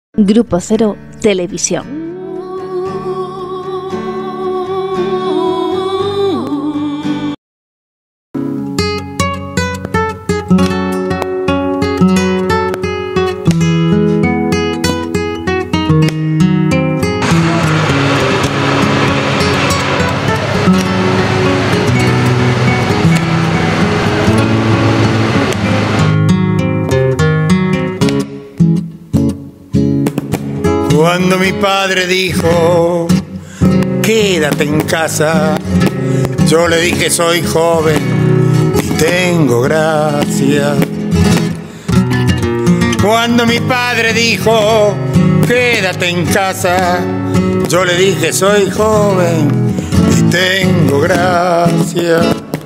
Grupo Cero Televisión. Cuando mi padre dijo, quédate en casa, yo le dije, soy joven y tengo gracia. Cuando mi padre dijo, quédate en casa, yo le dije, soy joven y tengo gracia.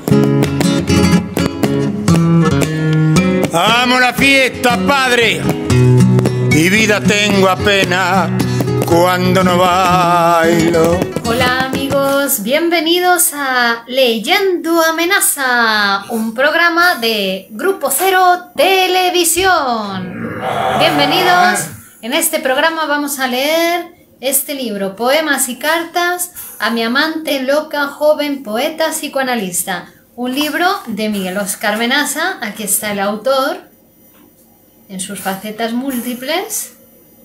Amo la fiesta, padre, y vida tengo apenas cuando no bailo. Hola amigos, bienvenidos a Leyendo Amenaza, un programa de Grupo Cero Televisión. Bienvenidos. En este programa vamos a leer este libro, Poemas y cartas a mi amante loca, joven, poeta, psicoanalista. Un libro de Miguel Óscar Menaza. Aquí está el autor en sus facetas múltiples,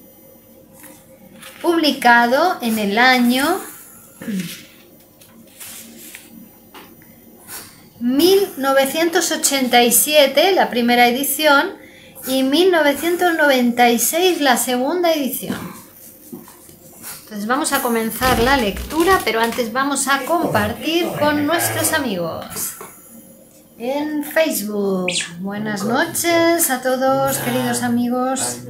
publicado en el año 1987, la primera edición, y 1996, la segunda edición. Entonces vamos a comenzar la lectura, pero antes vamos a compartir con nuestros amigos en Facebook. Buenas noches a todos, queridos amigos.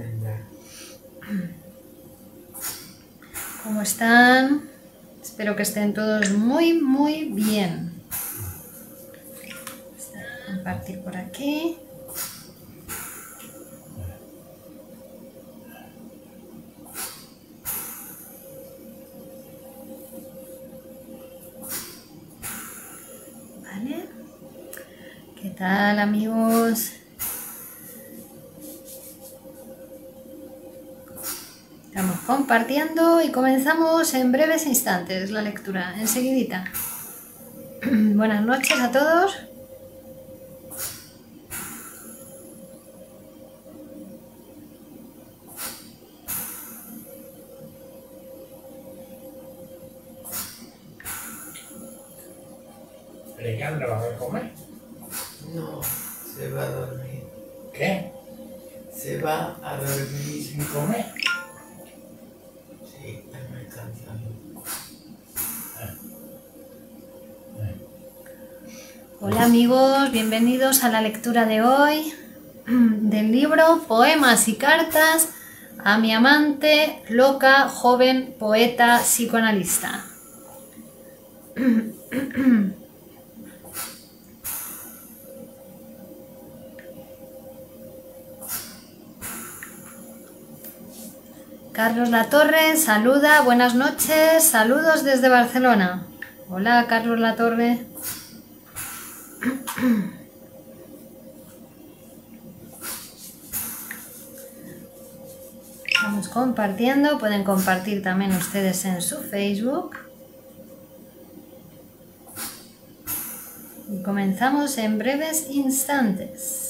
¿Cómo están? Espero que estén todos muy bien. Compartir por aquí. Vale. ¿Qué tal, amigos? Estamos compartiendo y comenzamos en breves instantes la lectura, enseguidita. Buenas noches a todos. ¿Alejandra va a comer? No, se va a dormir. ¿Qué? Se va a dormir. ¿Sin comer? Sí, está muy cansado. Hola amigos, bienvenidos a la lectura de hoy del libro Poemas y cartas a mi amante loca, joven, poeta, psicoanalista. Carlos Latorre saluda, buenas noches, saludos desde Barcelona. Hola Carlos Latorre. Estamos compartiendo, pueden compartir también ustedes en su Facebook. Y comenzamos en breves instantes.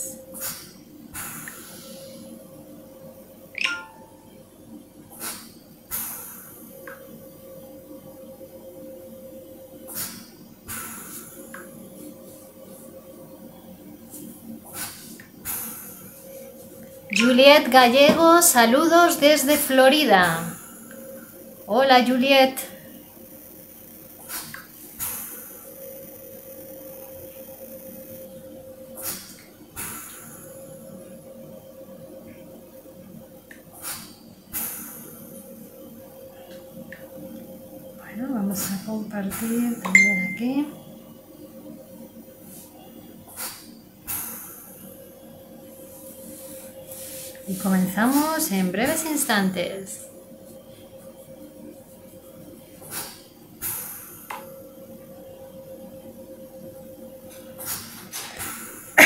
Juliet Gallego, saludos desde Florida. Hola Juliet. Bueno, vamos a compartir también aquí. Y comenzamos en breves instantes.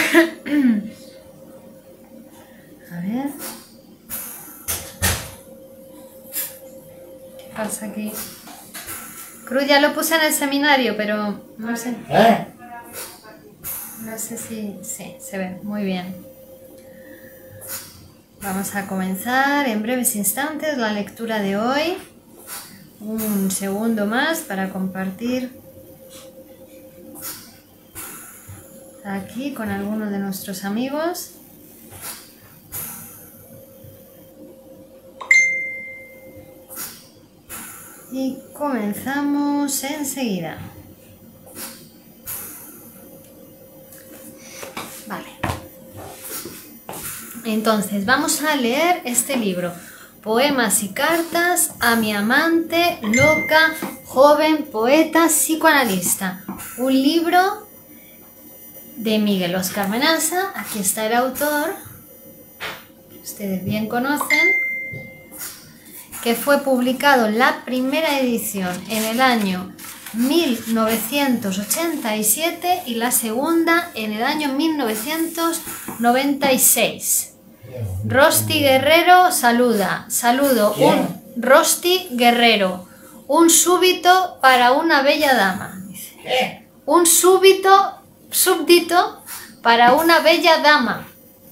A ver. pasa aquí? Cruz ya lo puse en el seminario, pero no sé. No sé si... Sí, se ve muy bien. Vamos a comenzar en breves instantes la lectura de hoy. Un segundo más para compartir aquí con algunos de nuestros amigos. Y comenzamos enseguida. Vale. Entonces, vamos a leer este libro. Poemas y cartas a mi amante, loca, joven, poeta, psicoanalista. Un libro de Miguel Óscar Menaza. Aquí está el autor, que ustedes bien conocen, que fue publicado la primera edición en el año 1987 y la segunda en el año 1996. Rosti Guerrero saluda. Saludo. Rosti Guerrero. Un súbito para una bella dama. ¿Qué? Un súbito, súbdito para una bella dama.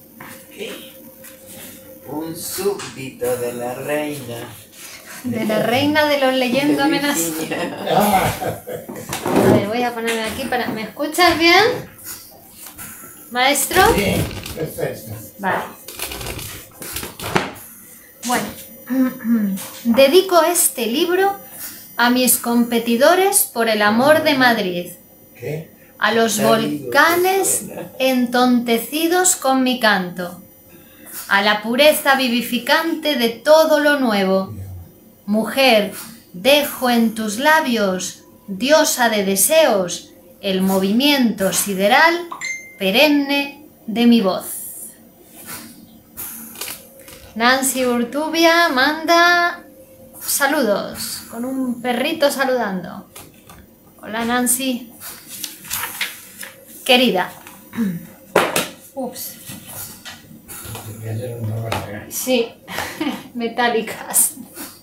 Un súbdito de la reina. De la reina de los leyendo amenazas. A ver, voy a ponerme aquí para... ¿Me escuchas bien? ¿Maestro? Sí, perfecto. Vale. Bueno, dedico este libro a mis competidores por el amor de Madrid, ¿Qué? a los volcanes entontecidos con mi canto, a la pureza vivificante de todo lo nuevo. Mujer, dejo en tus labios, diosa de deseos, el movimiento sideral perenne de mi voz. Nancy Urtubia manda saludos, con un perrito saludando. Hola Nancy. Querida. Ups. Sí, metálicas.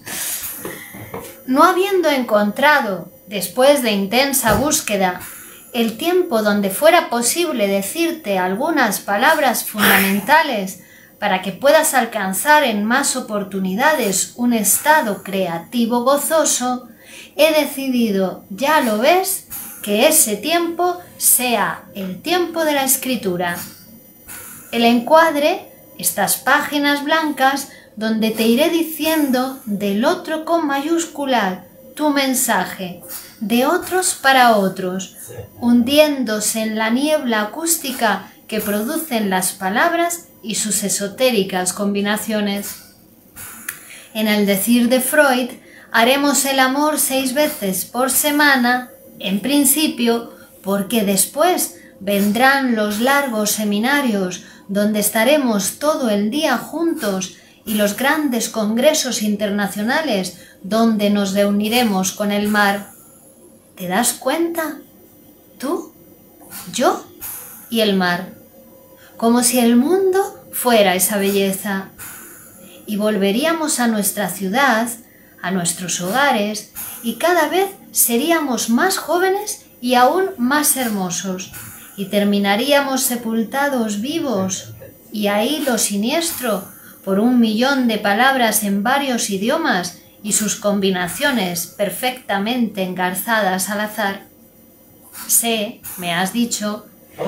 No habiendo encontrado, después de intensa búsqueda, el tiempo donde fuera posible decirte algunas palabras fundamentales para que puedas alcanzar en más oportunidades un estado creativo gozoso, he decidido, ya lo ves, que ese tiempo sea el tiempo de la escritura. El encuadre, estas páginas blancas, donde te iré diciendo del otro con mayúscula tu mensaje, de otros para otros, hundiéndose en la niebla acústica que producen las palabras y sus esotéricas combinaciones. En el decir de Freud, haremos el amor 6 veces por semana, en principio, porque después vendrán los largos seminarios donde estaremos todo el día juntos y los grandes congresos internacionales donde nos reuniremos con el mar. ¿Te das cuenta? Tú, yo y el mar. Como si el mundo fuera esa belleza. Y volveríamos a nuestra ciudad, a nuestros hogares, y cada vez seríamos más jóvenes y aún más hermosos. Y terminaríamos sepultados vivos, y ahí lo siniestro, por 1.000.000 de palabras en varios idiomas y sus combinaciones perfectamente engarzadas al azar. Sé, me has dicho,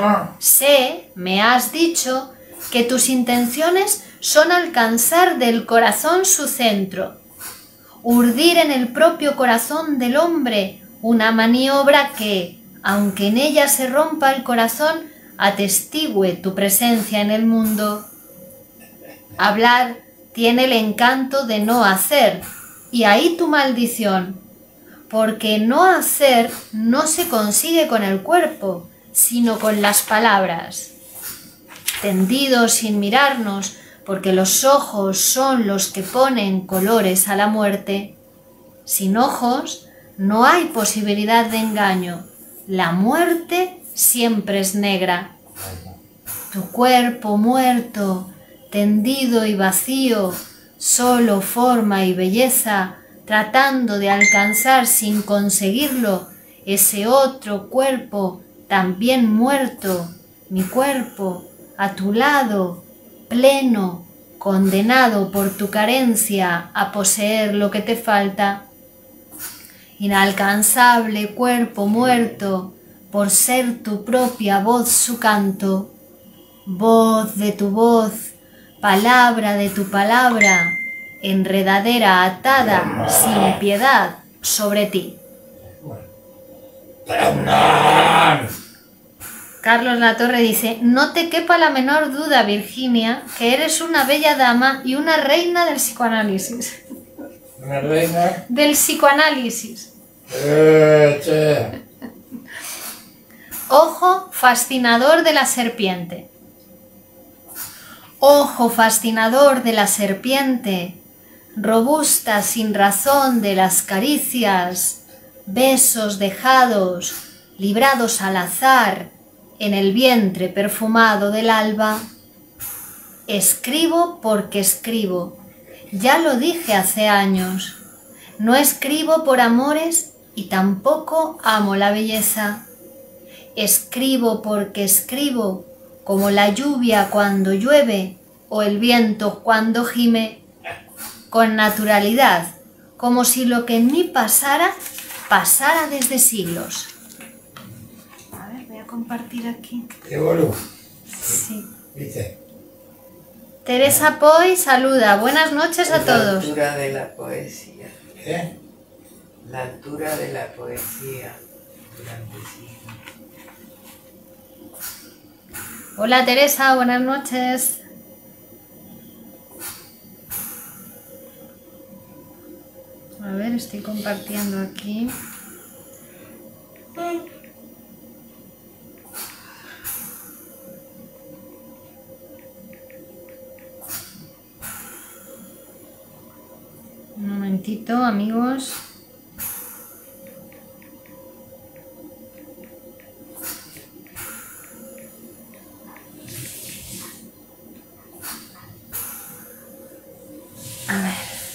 que tus intenciones son alcanzar del corazón su centro, urdir en el propio corazón del hombre una maniobra que, aunque en ella se rompa el corazón, atestigüe tu presencia en el mundo. Hablar tiene el encanto de no hacer, y ahí tu maldición, porque no hacer no se consigue con el cuerpo, sino con las palabras. Tendidos sin mirarnos, porque los ojos son los que ponen colores a la muerte. Sin ojos no hay posibilidad de engaño. La muerte siempre es negra. Tu cuerpo muerto, tendido y vacío, solo forma y belleza, tratando de alcanzar sin conseguirlo ese otro cuerpo también muerto, mi cuerpo, a tu lado, pleno, condenado por tu carencia a poseer lo que te falta. Inalcanzable cuerpo muerto, por ser tu propia voz su canto, voz de tu voz, palabra de tu palabra, enredadera atada sin piedad sobre ti. Carlos Latorre dice: no te quepa la menor duda, Virginia, que eres una bella dama y una reina del psicoanálisis. ¿Una reina? Del psicoanálisis. Che. Ojo fascinador de la serpiente. Ojo fascinador de la serpiente, robusta sin razón de las caricias, besos dejados, librados al azar, en el vientre perfumado del alba. Escribo porque escribo, ya lo dije hace años. No escribo por amores y tampoco amo la belleza. Escribo porque escribo, como la lluvia cuando llueve o el viento cuando gime, con naturalidad, como si lo que en mí pasara, pasara desde siglos. A ver, voy a compartir aquí. Qué boludo. Sí. ¿Viste? Teresa Poy saluda. Buenas noches a La todos. altura de la poesía. ¿Eh? La altura de la poesía. Grandísima. Hola Teresa, buenas noches. A ver, estoy compartiendo aquí. Un momentito, amigos. A ver.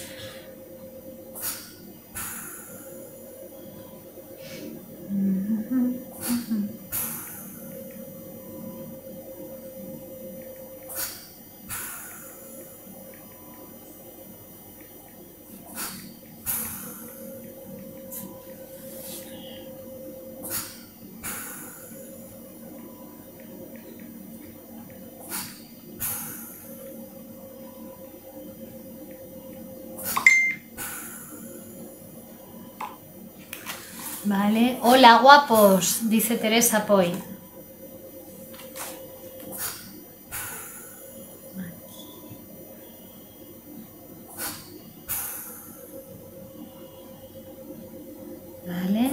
Vale. Hola, guapos, dice Teresa Poy. Vale.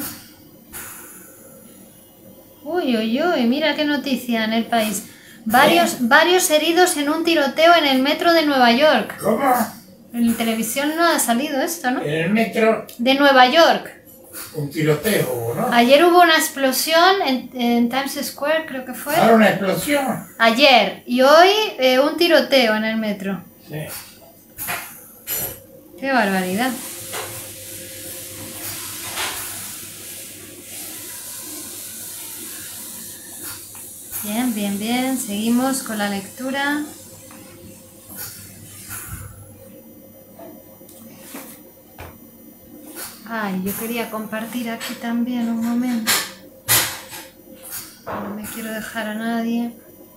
Uy, uy, uy, mira qué noticia en El País. Varios heridos en un tiroteo en el metro de Nueva York. ¿Cómo? En televisión no ha salido esto, ¿no? En el metro, De Nueva York. un tiroteo, ¿no? Ayer hubo una explosión en Times Square, creo que fue. Ahora una explosión. Ayer. Y hoy un tiroteo en el metro. Sí. Qué barbaridad. Bien, bien, bien. Seguimos con la lectura. Ay, yo quería compartir aquí también un momento. No me quiero dejar a nadie.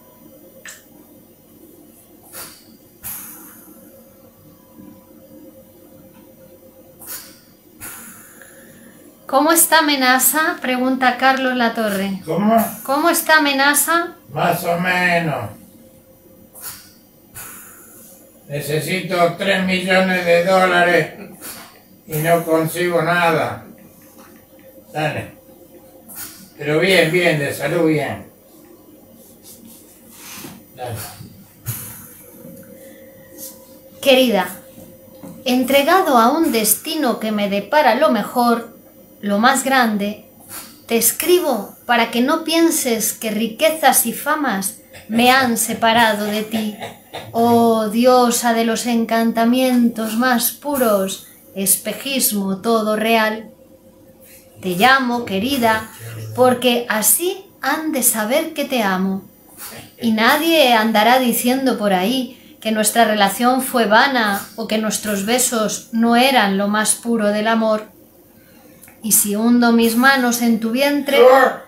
¿Cómo está Amenaza? Pregunta Carlos Latorre. ¿Cómo? ¿Cómo está Amenaza? Más o menos. Necesito 3 millones de dólares y no consigo nada. Dale. Pero bien, bien, de salud bien. Dale. Querida, entregado a un destino que me depara lo mejor, lo más grande, te escribo para que no pienses que riquezas y famas me han separado de ti. Oh diosa de los encantamientos más puros, espejismo todo real. Te llamo, querida, porque así han de saber que te amo. Y nadie andará diciendo por ahí que nuestra relación fue vana o que nuestros besos no eran lo más puro del amor. Y si hundo mis manos en tu vientre,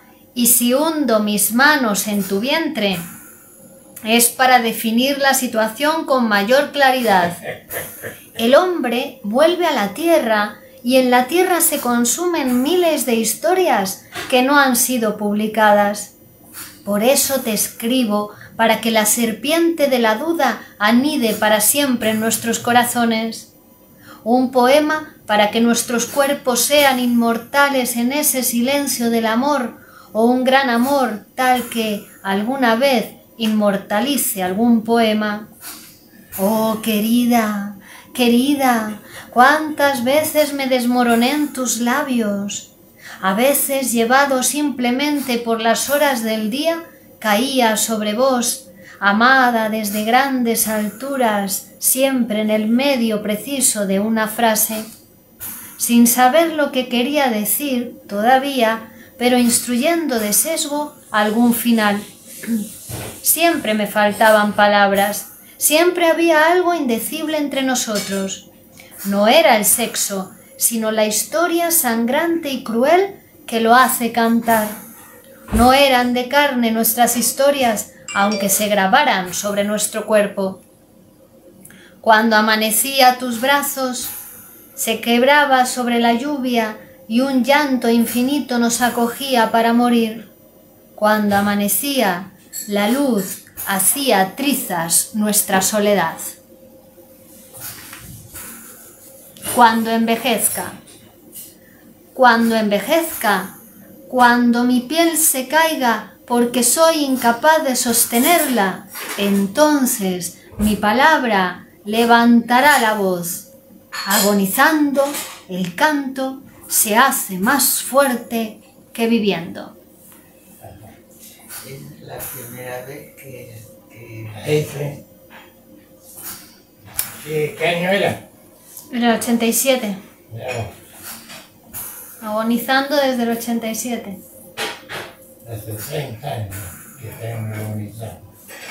es para definir la situación con mayor claridad. El hombre vuelve a la tierra y en la tierra se consumen miles de historias que no han sido publicadas. Por eso te escribo, para que la serpiente de la duda anide para siempre en nuestros corazones. Un poema para que nuestros cuerpos sean inmortales en ese silencio del amor, o un gran amor tal que alguna vez inmortalice algún poema. Oh, querida, querida, cuántas veces me desmoroné en tus labios. A veces, llevado simplemente por las horas del día, caía sobre vos, amada desde grandes alturas, siempre en el medio preciso de una frase, sin saber lo que quería decir todavía, pero instruyendo de sesgo algún final. Siempre me faltaban palabras, siempre había algo indecible entre nosotros. No era el sexo, sino la historia sangrante y cruel que lo hace cantar. No eran de carne nuestras historias, aunque se grabaran sobre nuestro cuerpo. Cuando amanecía a tus brazos, se quebraba sobre la lluvia y un llanto infinito nos acogía para morir. Cuando amanecía, la luz hacía trizas nuestra soledad. Cuando envejezca, cuando mi piel se caiga porque soy incapaz de sostenerla, entonces mi palabra levantará la voz. Agonizando, el canto se hace más fuerte que viviendo. Es la primera vez que Sí. ¿Qué año era? En el 87. Mirá vos, Agonizando desde el 87. hace 30 años que tengo agonizando.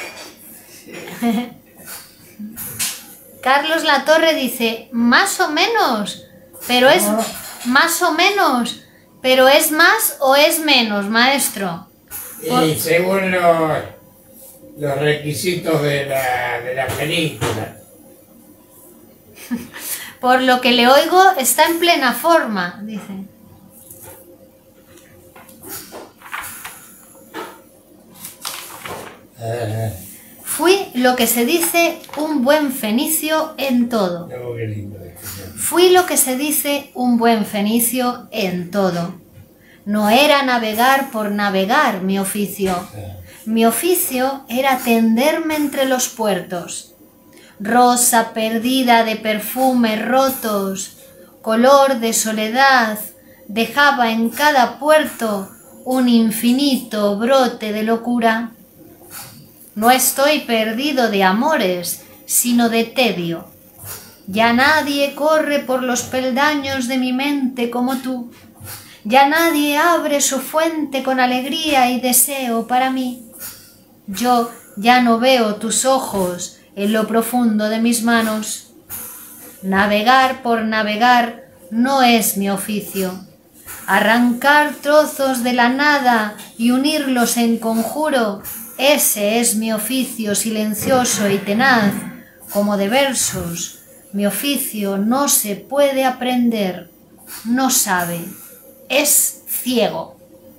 Carlos Latorre dice, más o menos, pero es más o menos, pero es más o es menos, maestro. Y según los requisitos de la película. Por lo que le oigo, está en plena forma, dice. Fui lo que se dice un buen fenicio en todo. Oh, qué lindo esto. Fui lo que se dice un buen fenicio en todo. No era navegar por navegar mi oficio. Mi oficio era tenderme entre los puertos. Rosa perdida de perfumes rotos, color de soledad, dejaba en cada puerto un infinito brote de locura. No estoy perdido de amores, sino de tedio. Ya nadie corre por los peldaños de mi mente como tú. Ya nadie abre su fuente con alegría y deseo para mí. Yo ya no veo tus ojos en lo profundo de mis manos. Navegar por navegar no es mi oficio. Arrancar trozos de la nada y unirlos en conjuro, ese es mi oficio silencioso y tenaz, como de versos. Mi oficio no se puede aprender, no sabe, es ciego.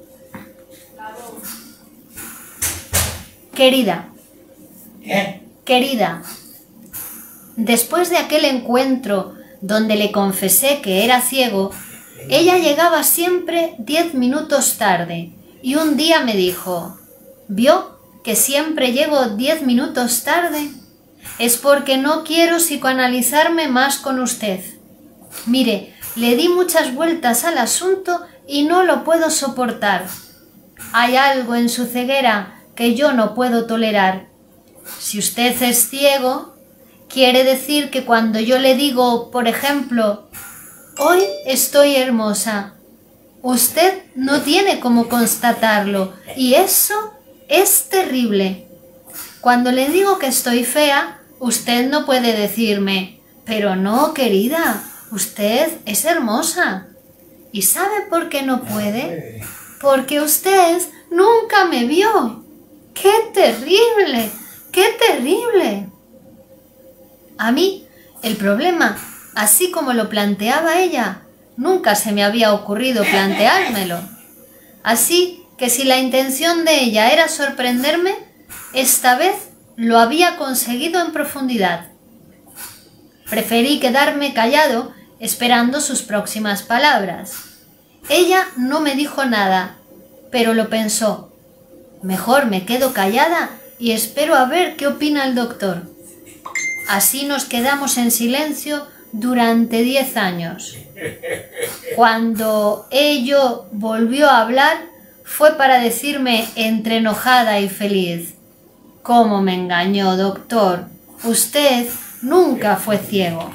Querida, querida, después de aquel encuentro donde le confesé que era ciego, ella llegaba siempre 10 minutos tarde y un día me dijo, ¿vio que siempre llego 10 minutos tarde? Es porque no quiero psicoanalizarme más con usted. Mire, le di muchas vueltas al asunto y no lo puedo soportar. Hay algo en su ceguera que yo no puedo tolerar. Si usted es ciego, quiere decir que cuando yo le digo, por ejemplo, Hoy estoy hermosa. Usted no tiene cómo constatarlo y eso es terrible. Cuando le digo que estoy fea, usted no puede decirme, pero no, querida, usted es hermosa. ¿Y sabe por qué no puede? Porque usted nunca me vio. ¡Qué terrible! ¡Qué terrible! A mí, el problema, así como lo planteaba ella, nunca se me había ocurrido planteármelo. Así que si la intención de ella era sorprenderme, esta vez lo había conseguido en profundidad. Preferí quedarme callado esperando sus próximas palabras. Ella no me dijo nada, pero lo pensó. Mejor me quedo callada y espero a ver qué opina el doctor. Así nos quedamos en silencio durante 10 años. Cuando ello volvió a hablar, fue para decirme entre enojada y feliz: «¿Cómo me engañó, doctor? Usted nunca fue ciego».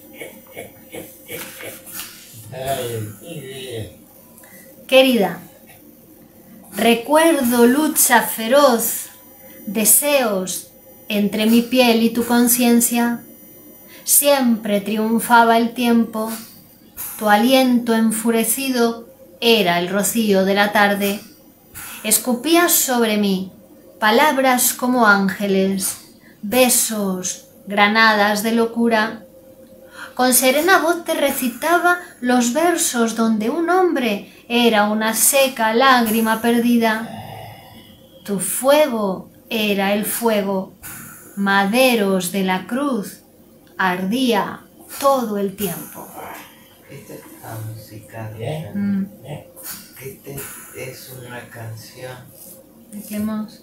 Querida, recuerdo lucha feroz, deseos entre mi piel y tu conciencia. Siempre triunfaba el tiempo, tu aliento enfurecido era el rocío de la tarde. Escupías sobre mí palabras como ángeles, besos, granadas de locura. Con serena voz te recitaba los versos donde un hombre era una seca lágrima perdida. Tu fuego era el fuego, maderos de la cruz, ardía todo el tiempo. Esta es la música. Esta es una canción. ¿De qué más?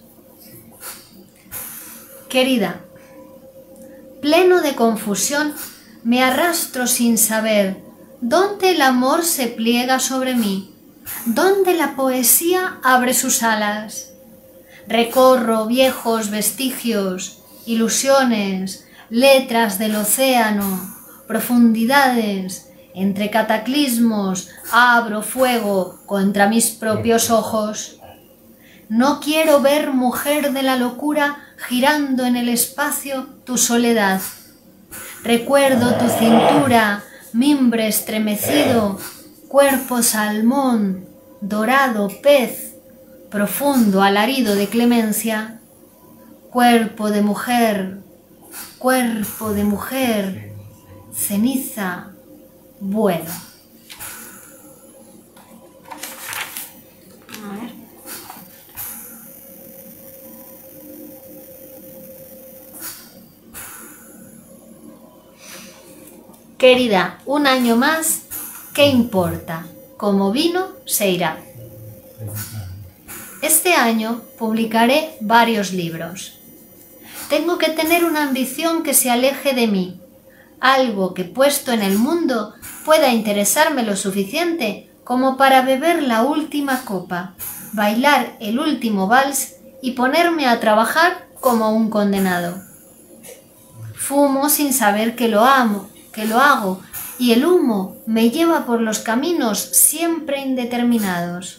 Querida, pleno de confusión, me arrastro sin saber dónde el amor se pliega sobre mí, dónde la poesía abre sus alas. Recorro viejos vestigios, ilusiones, letras del océano, profundidades, entre cataclismos abro fuego contra mis propios ojos. No quiero ver, mujer de la locura, girando en el espacio tu soledad. Recuerdo tu cintura, mimbre estremecido, cuerpo salmón, dorado pez, profundo alarido de clemencia. Cuerpo de mujer, ceniza, vuelo. A ver. Querida, un año más, ¿qué importa? Como vino, se irá. Este año publicaré varios libros. Tengo que tener una ambición que se aleje de mí, algo que puesto en el mundo pueda interesarme lo suficiente como para beber la última copa, bailar el último vals y ponerme a trabajar como un condenado. Fumo sin saber que lo hago, y el humo me lleva por los caminos siempre indeterminados.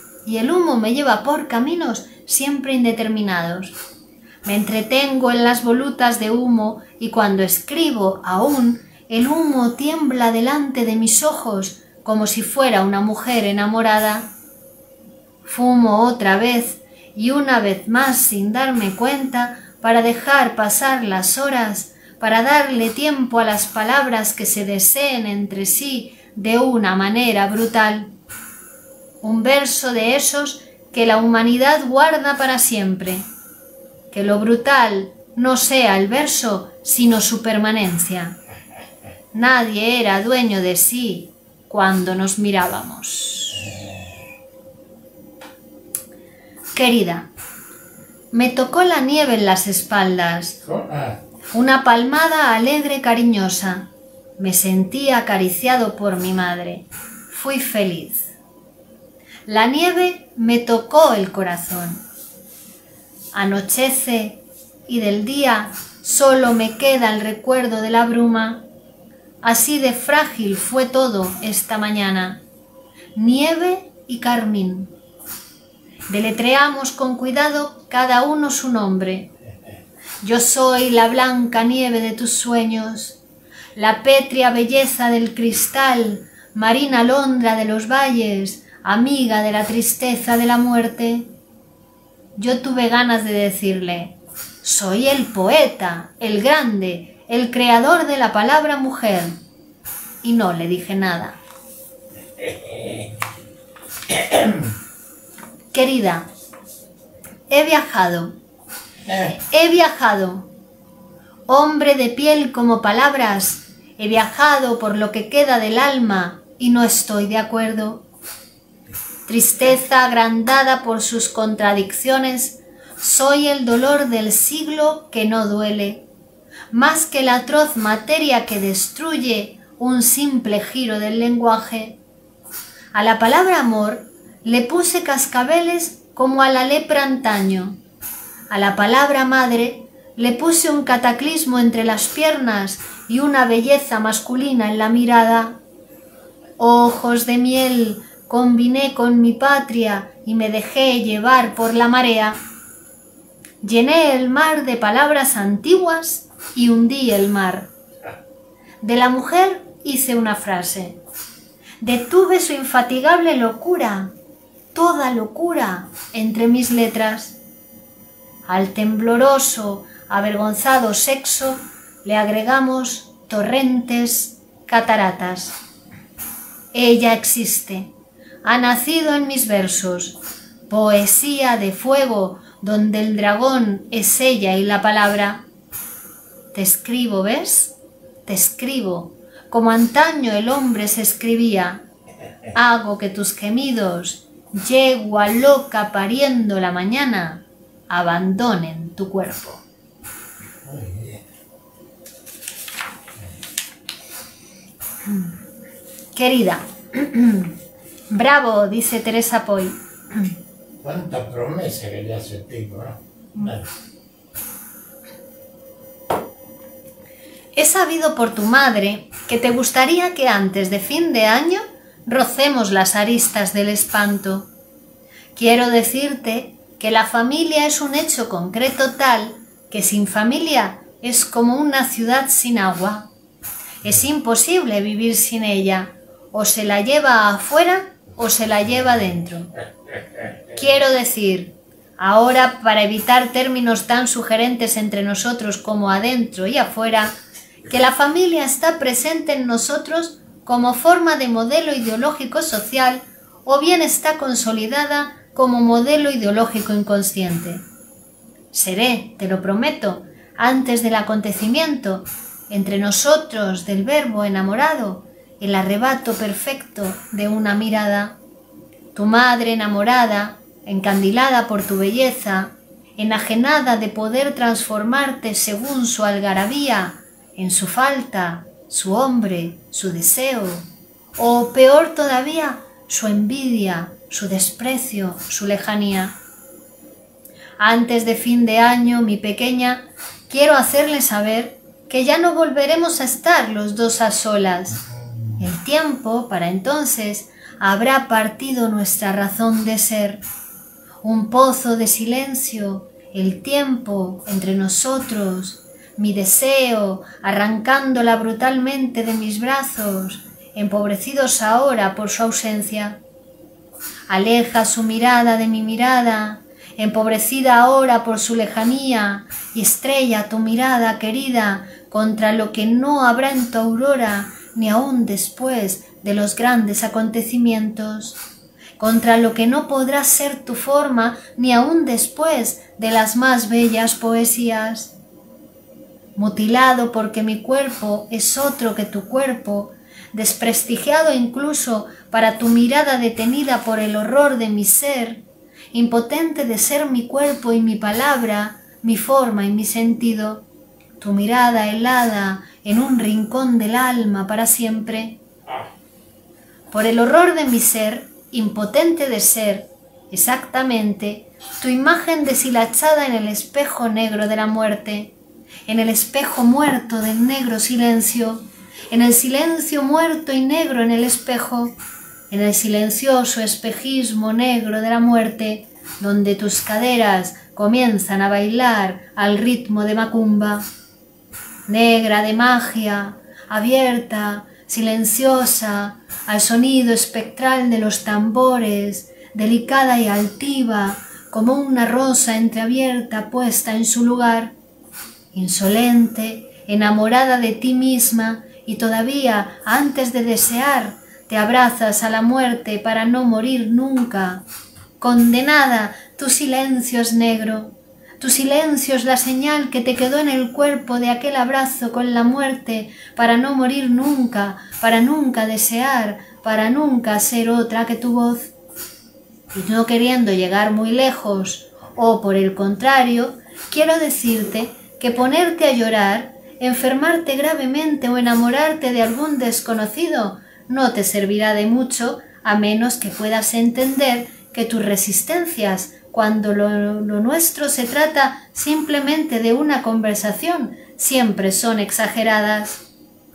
Me entretengo en las volutas de humo y cuando escribo aún, el humo tiembla delante de mis ojos como si fuera una mujer enamorada. Fumo otra vez y una vez más sin darme cuenta para dejar pasar las horas, para darle tiempo a las palabras que se deseen entre sí de una manera brutal. Un verso de esos que la humanidad guarda para siempre. Que lo brutal no sea el verso, sino su permanencia. Nadie era dueño de sí cuando nos mirábamos. Querida, me tocó la nieve en las espaldas. Una palmada alegre, cariñosa. Me sentí acariciado por mi madre. Fui feliz. La nieve me tocó el corazón. Anochece y del día solo me queda el recuerdo de la bruma. así de frágil fue todo esta mañana. Nieve y carmín. Deletreamos con cuidado cada uno su nombre. Yo soy la blanca nieve de tus sueños, la pétrea belleza del cristal, marina alondra de los valles, amiga de la tristeza de la muerte. Yo tuve ganas de decirle: soy el poeta, el grande, el creador de la palabra mujer. Y no le dije nada. Querida, he viajado. Hombre de piel como palabras, he viajado por lo que queda del alma y no estoy de acuerdo. Tristeza agrandada por sus contradicciones, soy el dolor del siglo que no duele, más que la atroz materia que destruye un simple giro del lenguaje. A la palabra amor le puse cascabeles como a la lepra antaño. A la palabra madre le puse un cataclismo entre las piernas y una belleza masculina en la mirada. Ojos de miel, combiné con mi patria y me dejé llevar por la marea. Llené el mar de palabras antiguas y hundí el mar. De la mujer hice una frase. Detuve su infatigable locura, toda locura, entre mis letras. Al tembloroso, avergonzado sexo le agregamos torrentes, cataratas. Ella existe, ha nacido en mis versos, poesía de fuego donde el dragón es ella y la palabra. Te escribo, ¿ves? Te escribo, como antaño el hombre se escribía. Hago que tus gemidos, yegua loca pariendo la mañana, abandonen tu cuerpo. Querida, bravo, dice Teresa Poy. Cuánta promesa que le hace el tipo, ¿no? Vale. He sabido por tu madre que te gustaría que antes de fin de año rocemos las aristas del espanto. Quiero decirte que la familia es un hecho concreto tal que sin familia es como una ciudad sin agua. Es imposible vivir sin ella, o se la lleva afuera o se la lleva dentro. Quiero decir, ahora para evitar términos tan sugerentes entre nosotros como adentro y afuera, que la familia está presente en nosotros como forma de modelo ideológico social o bien está consolidada como modelo ideológico inconsciente. Seré, te lo prometo, antes del acontecimiento, entre nosotros del verbo enamorado, el arrebato perfecto de una mirada. Tu madre enamorada, encandilada por tu belleza, enajenada de poder transformarte según su algarabía, en su falta, su hombre, su deseo, o peor todavía, su envidia, su desprecio, su lejanía. Antes de fin de año, mi pequeña, quiero hacerle saber que ya no volveremos a estar los dos a solas. El tiempo, para entonces, habrá partido nuestra razón de ser. Un pozo de silencio, el tiempo entre nosotros, mi deseo, arrancándola brutalmente de mis brazos, empobrecidos ahora por su ausencia. Aleja su mirada de mi mirada, empobrecida ahora por su lejanía, y estrella tu mirada, querida, contra lo que no habrá en tu aurora, ni aun después de los grandes acontecimientos, contra lo que no podrá ser tu forma, ni aun después de las más bellas poesías. Mutilado porque mi cuerpo es otro que tu cuerpo, desprestigiado incluso para tu mirada detenida por el horror de mi ser, impotente de ser mi cuerpo y mi palabra, mi forma y mi sentido, tu mirada helada en un rincón del alma para siempre. Por el horror de mi ser, impotente de ser, exactamente, tu imagen deshilachada en el espejo negro de la muerte, en el espejo muerto del negro silencio, en el silencio muerto y negro en el espejo, en el silencioso espejismo negro de la muerte, donde tus caderas comienzan a bailar al ritmo de macumba. Negra de magia, abierta, silenciosa, al sonido espectral de los tambores, delicada y altiva, como una rosa entreabierta puesta en su lugar, insolente, enamorada de ti misma, y todavía, antes de desear, te abrazas a la muerte para no morir nunca. Condenada, tu silencio es negro. Tu silencio es la señal que te quedó en el cuerpo de aquel abrazo con la muerte para no morir nunca, para nunca desear, para nunca ser otra que tu voz. Y no queriendo llegar muy lejos, o por el contrario, quiero decirte que ponerte a llorar, enfermarte gravemente o enamorarte de algún desconocido no te servirá de mucho, a menos que puedas entender que tus resistencias, cuando lo nuestro se trata simplemente de una conversación, siempre son exageradas.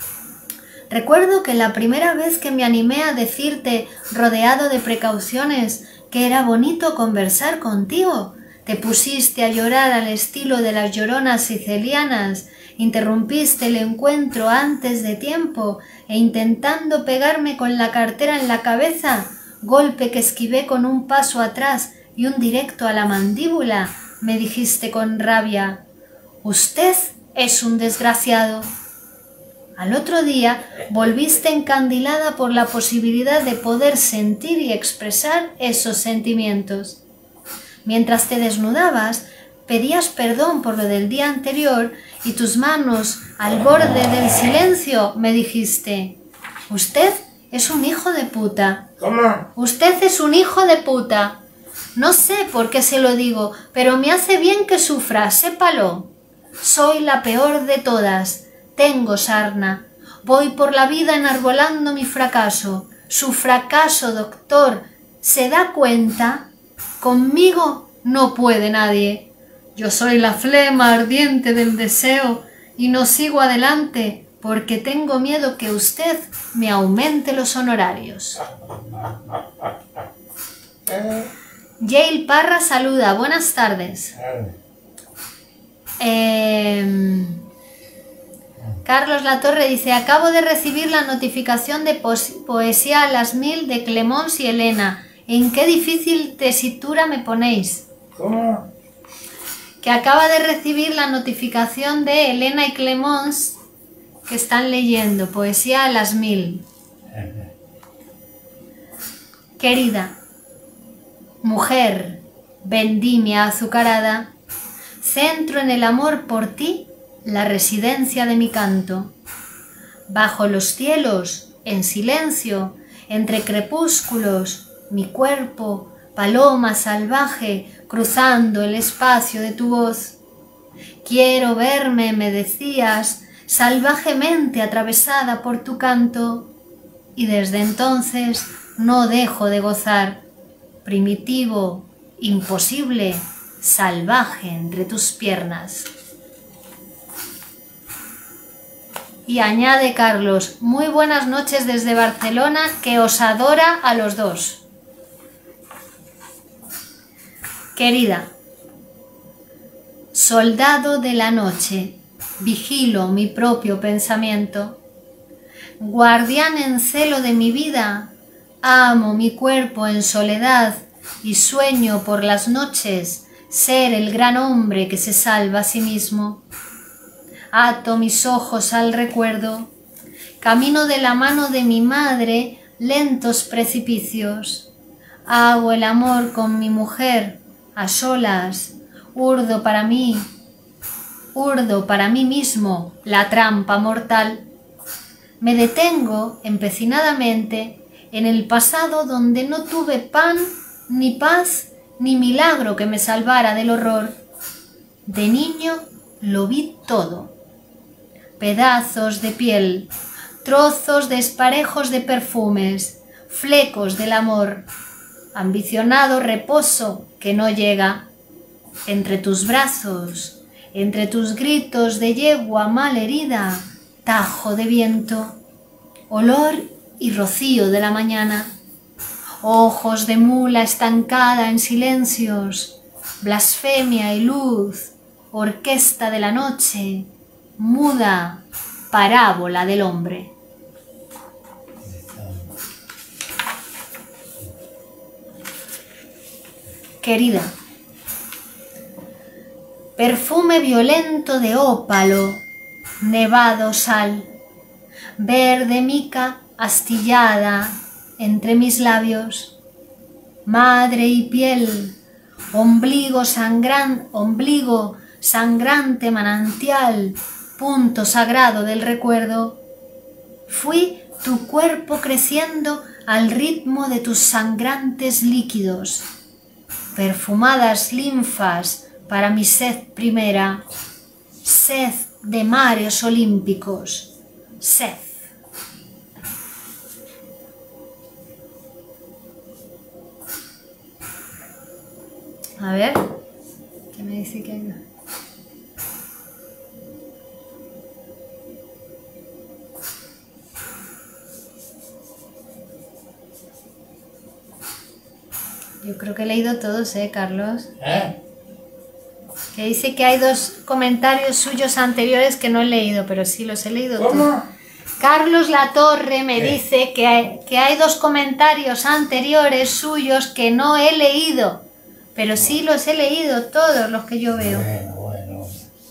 Recuerdo que la primera vez que me animé a decirte, rodeado de precauciones, que era bonito conversar contigo, te pusiste a llorar al estilo de las lloronas sicilianas, interrumpiste el encuentro antes de tiempo e intentando pegarme con la cartera en la cabeza, golpe que esquivé con un paso atrás y un directo a la mandíbula, me dijiste con rabia: «Usted es un desgraciado». Al otro día volviste encandilada por la posibilidad de poder sentir y expresar esos sentimientos. Mientras te desnudabas, pedías perdón por lo del día anterior y tus manos al borde del silencio me dijiste: «Usted es un hijo de puta». ¿Cómo? «Usted es un hijo de puta». No sé por qué se lo digo, pero me hace bien que sufra, sépalo. Soy la peor de todas. Tengo sarna. Voy por la vida enarbolando mi fracaso. Su fracaso, doctor. ¿Se da cuenta? Conmigo no puede nadie. Yo soy la flema ardiente del deseo y no sigo adelante porque tengo miedo que usted me aumente los honorarios. Yale Parra saluda. Buenas tardes. Carlos Latorre dice: acabo de recibir la notificación de Poesía a las 1000 de Clemons y Elena. ¿En qué difícil tesitura me ponéis? ¿Cómo? Que acaba de recibir la notificación de Elena y Clemons que están leyendo Poesía a las 1000. Querida mujer, vendimia azucarada, centro en el amor por ti la residencia de mi canto. Bajo los cielos, en silencio, entre crepúsculos, mi cuerpo, paloma salvaje, cruzando el espacio de tu voz. Quiero verme, me decías, salvajemente atravesada por tu canto, y desde entonces no dejo de gozar, primitivo, imposible, salvaje entre tus piernas. Y añade Carlos: muy buenas noches desde Barcelona, que os adora a los dos. Querida, soldado de la noche, vigilo mi propio pensamiento. Guardián en celo de mi vida, amo mi cuerpo en soledad y sueño por las noches ser el gran hombre que se salva a sí mismo. Ato mis ojos al recuerdo, camino de la mano de mi madre lentos precipicios. Hago el amor con mi mujer a solas, urdo para mí mismo la trampa mortal. Me detengo empecinadamente en el pasado donde no tuve pan, ni paz, ni milagro que me salvara del horror. De niño lo vi todo. Pedazos de piel, trozos desparejos de perfumes, flecos del amor, ambicionado reposo que no llega. Entre tus brazos, entre tus gritos de yegua mal herida, tajo de viento. olor y rocío de la mañana, ojos de mula estancada en silencios, blasfemia y luz, orquesta de la noche, muda parábola del hombre. Querida, perfume violento de ópalo, nevado sal, verde mica astillada entre mis labios, madre y piel, ombligo sangrante manantial, punto sagrado del recuerdo. Fui tu cuerpo creciendo al ritmo de tus sangrantes líquidos, perfumadas linfas para mi sed primera, sed de mares olímpicos, sed. A ver, ¿qué me dice que hay? Yo creo que he leído todos, Carlos. Que dice que hay 2 comentarios suyos anteriores que no he leído, pero sí los he leído todos. ¿Cómo? Carlos Latorre me dice que hay 2 comentarios anteriores suyos que no he leído, pero sí los he leído todos los que yo veo. Bueno.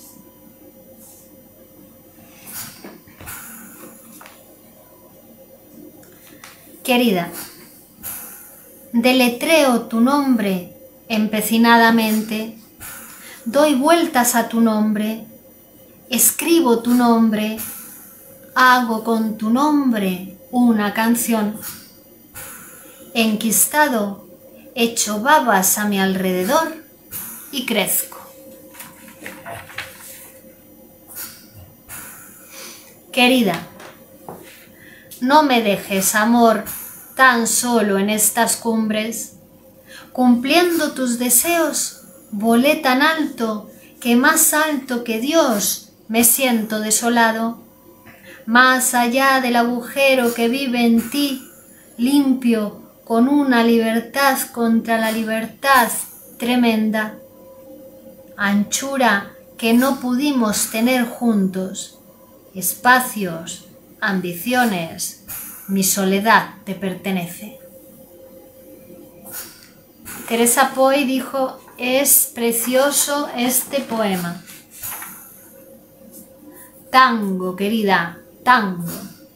Querida, deletreo tu nombre empecinadamente, doy vueltas a tu nombre, escribo tu nombre, hago con tu nombre una canción. Enquistado, echo babas a mi alrededor y crezco. Querida, no me dejes, amor, tan solo en estas cumbres. Cumpliendo tus deseos, volé tan alto que más alto que Dios me siento desolado. Más allá del agujero que vive en ti, limpio con una libertad contra la libertad tremenda. Anchura que no pudimos tener juntos, espacios, ambiciones, mi soledad te pertenece. Teresa Poy dijo, es precioso este poema. Tango, querida, tango.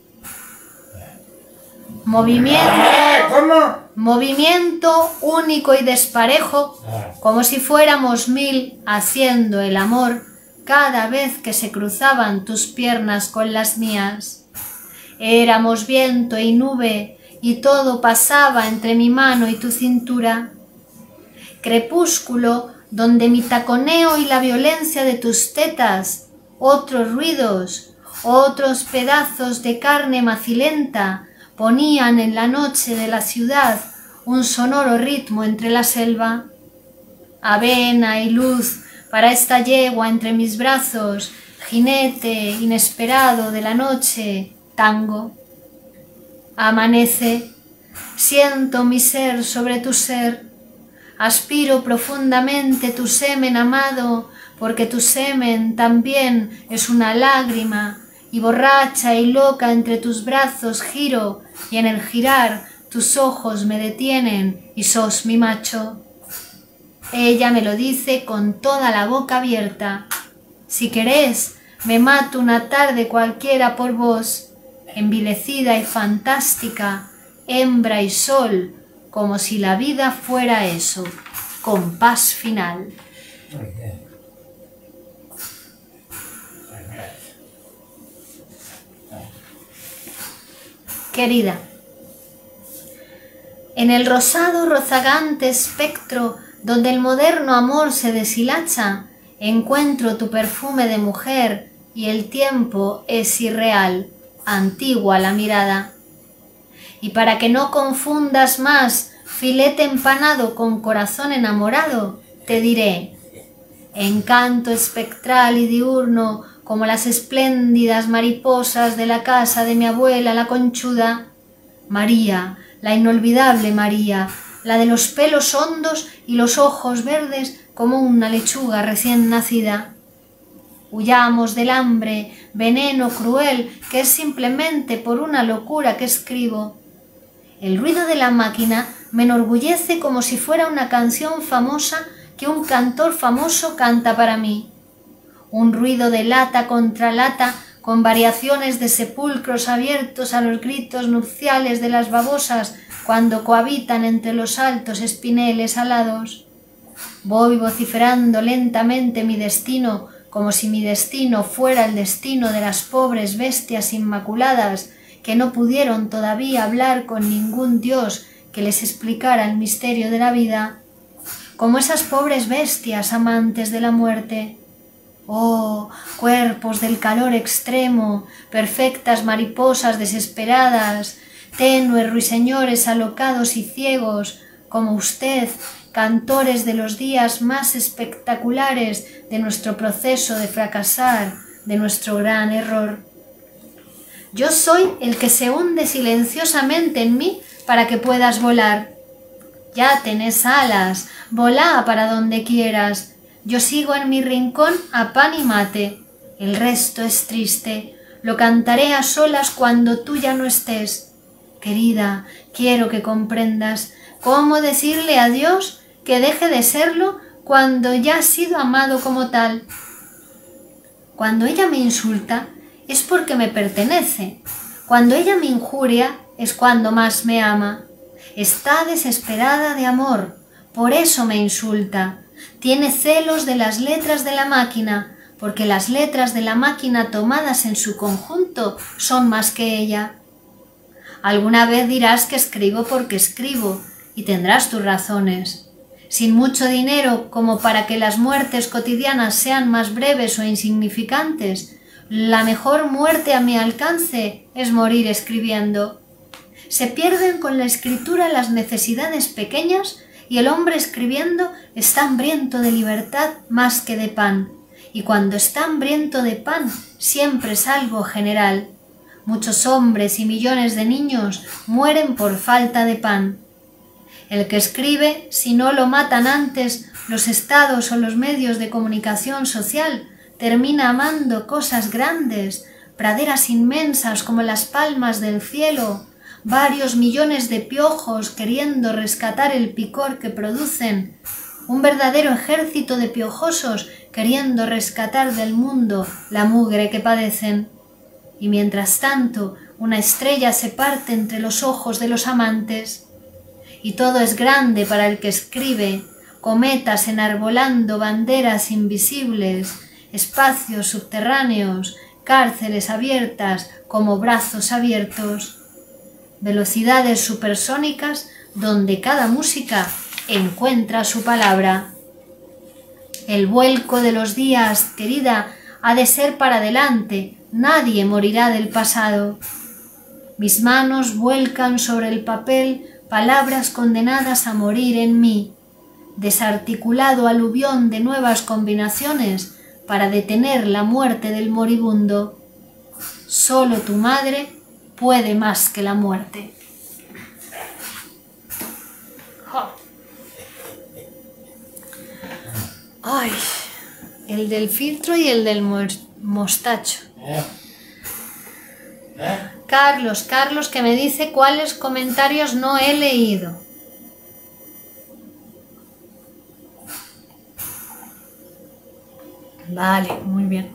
Movimiento único y desparejo, como si fuéramos 1000 haciendo el amor cada vez que se cruzaban tus piernas con las mías. Éramos viento y nube y todo pasaba entre mi mano y tu cintura. Crepúsculo donde mi taconeo y la violencia de tus tetas, otros ruidos, otros pedazos de carne macilenta, ponían en la noche de la ciudad un sonoro ritmo entre la selva. Avena y luz para esta yegua entre mis brazos, jinete inesperado de la noche, tango. Amanece, siento mi ser sobre tu ser, aspiro profundamente tu semen amado, porque tu semen también es una lágrima, y borracha y loca entre tus brazos giro, y en el girar tus ojos me detienen y sos mi macho. Ella me lo dice con toda la boca abierta. Si querés, me mato una tarde cualquiera por vos, envilecida y fantástica, hembra y sol, como si la vida fuera eso, compás final. Muy bien. Querida, en el rosado rozagante espectro donde el moderno amor se deshilacha, encuentro tu perfume de mujer y el tiempo es irreal, antigua la mirada. Y para que no confundas más filete empanado con corazón enamorado, te diré, encanto espectral y diurno como las espléndidas mariposas de la casa de mi abuela, la conchuda. María, la inolvidable María, la de los pelos hondos y los ojos verdes como una lechuga recién nacida. Huyamos del hambre, veneno cruel, que es simplemente por una locura que escribo. El ruido de la máquina me enorgullece como si fuera una canción famosa que un cantor famoso canta para mí. Un ruido de lata contra lata, con variaciones de sepulcros abiertos a los gritos nupciales de las babosas cuando cohabitan entre los altos espineles alados. Voy vociferando lentamente mi destino, como si mi destino fuera el destino de las pobres bestias inmaculadas que no pudieron todavía hablar con ningún dios que les explicara el misterio de la vida, como esas pobres bestias amantes de la muerte. Oh, cuerpos del calor extremo, perfectas mariposas desesperadas, tenues ruiseñores alocados y ciegos, como usted, cantores de los días más espectaculares de nuestro proceso de fracasar, de nuestro gran error. Yo soy el que se hunde silenciosamente en mí para que puedas volar. Ya tenés alas, volá para donde quieras. Yo sigo en mi rincón a pan y mate. El resto es triste. Lo cantaré a solas cuando tú ya no estés. Querida, quiero que comprendas cómo decirle a Dios que deje de serlo cuando ya ha sido amado como tal. Cuando ella me insulta es porque me pertenece. Cuando ella me injuria es cuando más me ama. Está desesperada de amor, por eso me insulta. Tiene celos de las letras de la máquina, porque las letras de la máquina tomadas en su conjunto son más que ella. Alguna vez dirás que escribo porque escribo, y tendrás tus razones. Sin mucho dinero como para que las muertes cotidianas sean más breves o insignificantes, la mejor muerte a mi alcance es morir escribiendo. Se pierden con la escritura las necesidades pequeñas y el hombre escribiendo está hambriento de libertad más que de pan. Y cuando está hambriento de pan siempre es algo general. Muchos hombres y millones de niños mueren por falta de pan. El que escribe, si no lo matan antes los estados o los medios de comunicación social, termina amando cosas grandes, praderas inmensas como las palmas del cielo, varios millones de piojos queriendo rescatar el picor que producen, un verdadero ejército de piojosos queriendo rescatar del mundo la mugre que padecen. Y mientras tanto, una estrella se parte entre los ojos de los amantes. Y todo es grande para el que escribe, cometas enarbolando banderas invisibles, espacios subterráneos, cárceles abiertas como brazos abiertos, velocidades supersónicas donde cada música encuentra su palabra. El vuelco de los días, querida, ha de ser para adelante, nadie morirá del pasado. Mis manos vuelcan sobre el papel palabras condenadas a morir en mí, desarticulado aluvión de nuevas combinaciones para detener la muerte del moribundo. Solo tu madre puede más que la muerte. Ay, el del filtro y el del mostacho. Carlos, que me dice cuáles comentarios no he leído. Vale, muy bien.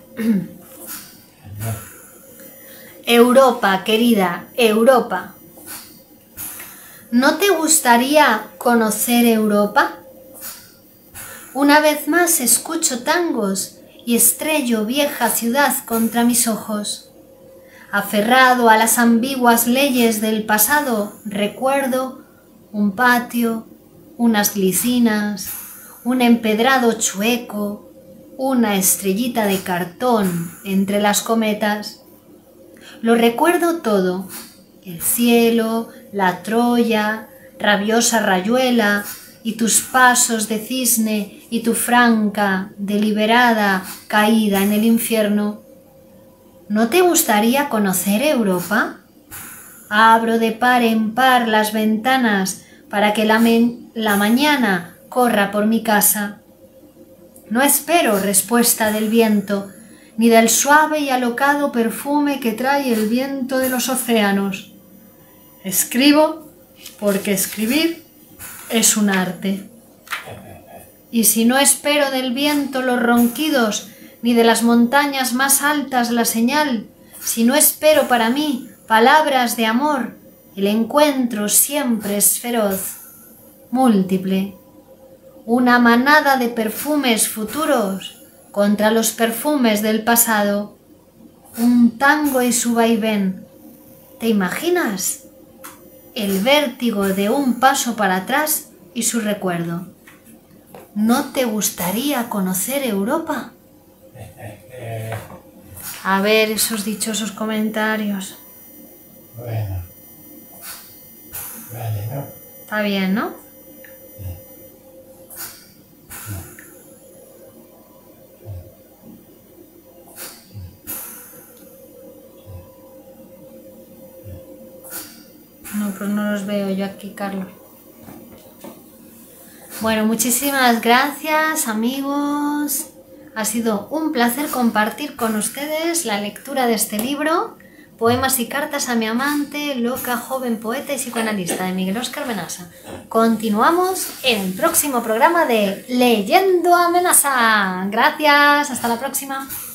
Europa, querida, Europa. ¿No te gustaría conocer Europa? Una vez más escucho tangos y estrello vieja ciudad contra mis ojos. Aferrado a las ambiguas leyes del pasado, recuerdo un patio, unas glicinas, un empedrado chueco, una estrellita de cartón entre las cometas. Lo recuerdo todo, el cielo, la Troya, rabiosa rayuela, y tus pasos de cisne y tu franca, deliberada caída en el infierno. ¿No te gustaría conocer Europa? Abro de par en par las ventanas para que la mañana corra por mi casa. No espero respuesta del viento, ni del suave y alocado perfume que trae el viento de los océanos. Escribo porque escribir es un arte. Y si no espero del viento los ronquidos, ni de las montañas más altas la señal, si no espero para mí palabras de amor, el encuentro siempre es feroz, múltiple. Una manada de perfumes futuros contra los perfumes del pasado. Un tango y su vaivén. ¿Te imaginas? El vértigo de un paso para atrás y su recuerdo. ¿No te gustaría conocer Europa? A ver esos dichosos comentarios. Bueno. Vale, ¿no? Está bien, ¿no? No, pero no los veo yo aquí, Carlos. Bueno, muchísimas gracias, amigos. Ha sido un placer compartir con ustedes la lectura de este libro, Poemas y cartas a mi amante, loca, joven poeta y psicoanalista, de Miguel Óscar Benassa. Continuamos en el próximo programa de Leyendo a Benassa. Gracias, hasta la próxima.